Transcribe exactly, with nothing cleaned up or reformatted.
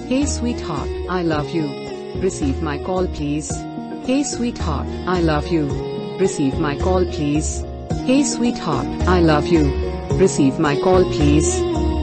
Hey sweetheart, I love you. Receive my call please. Hey sweetheart, I love you. Receive my call please. Hey sweetheart, I love you. Receive my call please.